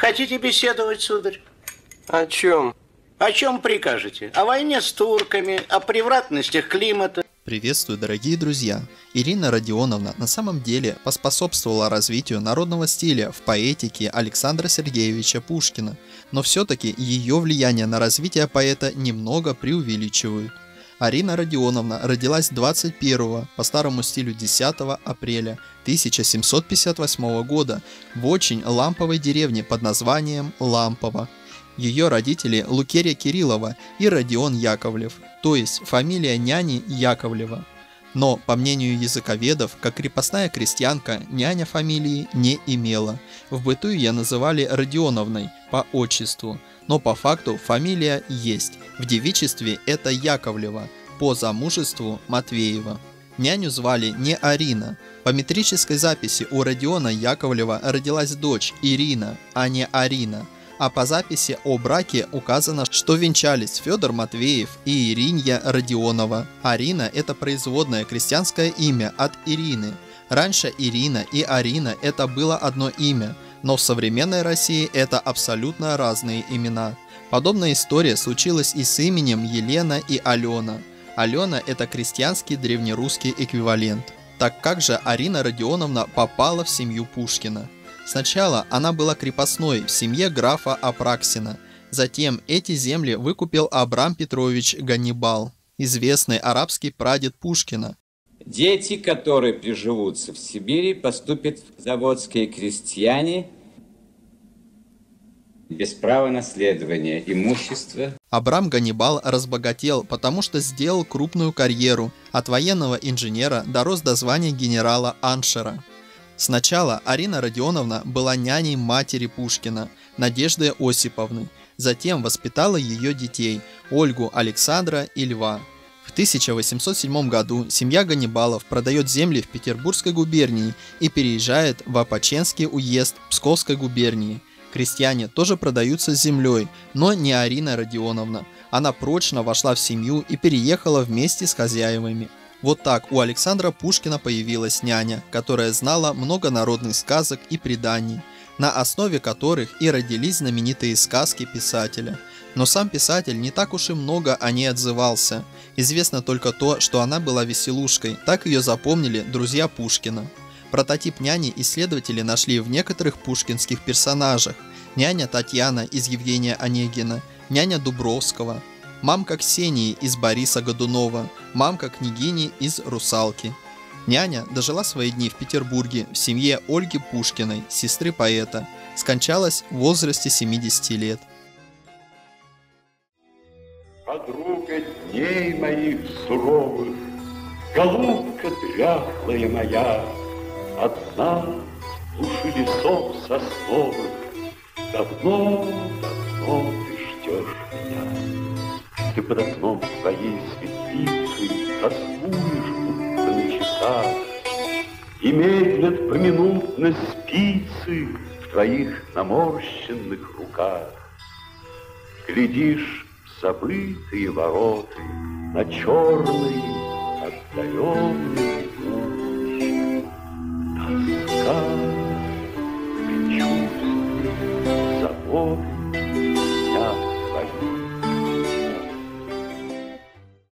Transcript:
Хотите беседовать, сударь? О чем? О чем прикажете? О войне с турками, о превратностях климата? Приветствую, дорогие друзья! Ирина Родионовна на самом деле поспособствовала развитию народного стиля в поэтике Александра Сергеевича Пушкина, но все-таки ее влияние на развитие поэта немного преувеличивают. Арина Родионовна родилась 21 по старому стилю 10 апреля 1758 года в очень ламповой деревне под названием Лампово. Ее родители Лукерья Кириллова и Родион Яковлев, то есть фамилия няни Яковлева. Но, по мнению языковедов, как крепостная крестьянка, няня фамилии не имела. В быту ее называли Родионовной по отчеству, но по факту фамилия есть. В девичестве это Яковлева, по замужеству Матвеева. Няню звали не Арина. По метрической записи у Родиона Яковлева родилась дочь Ирина, а не Арина. А по записи о браке указано, что венчались Федор Матвеев и Иринья Родионова. Арина – это производное крестьянское имя от Ирины. Раньше Ирина и Арина – это было одно имя, но в современной России это абсолютно разные имена. Подобная история случилась и с именем Елена и Алена. Алена – это крестьянский древнерусский эквивалент. Так как же Арина Родионовна попала в семью Пушкина? Сначала она была крепостной в семье графа Апраксина. Затем эти земли выкупил Абрам Петрович Ганнибал, известный арабский прадед Пушкина. Дети, которые приживутся в Сибири, поступят в заводские крестьяне без права наследования имущества. Абрам Ганнибал разбогател, потому что сделал крупную карьеру. От военного инженера дорос до звания генерала Аншера. Сначала Арина Родионовна была няней матери Пушкина, Надежды Осиповны. Затем воспитала ее детей – Ольгу, Александра и Льва. В 1807 году семья Ганнибалов продает земли в Петербургской губернии и переезжает в Опоченский уезд Псковской губернии. Крестьяне тоже продаются с землей, но не Арина Родионовна. Она прочно вошла в семью и переехала вместе с хозяевами. Вот так у Александра Пушкина появилась няня, которая знала много народных сказок и преданий, на основе которых и родились знаменитые сказки писателя. Но сам писатель не так уж и много о ней отзывался. Известно только то, что она была веселушкой, так ее запомнили друзья Пушкина. Прототип няни исследователи нашли в некоторых пушкинских персонажах. Няня Татьяна из Евгения Онегина, няня Дубровского, мамка Ксении из Бориса Годунова, мамка княгини из «Русалки». Няня дожила свои дни в Петербурге в семье Ольги Пушкиной, сестры поэта. Скончалась в возрасте 70 лет. Подруга дней моих суровых, голубка дряхлая моя, одна в глуши лесов сосновых, давно ты ждешь меня. Ты под окном своей светлицы тоскуешь, будто на часах, и медлят поминутно спицы в твоих наморщенных руках. Глядишь в забытые вороты на черный отдаленный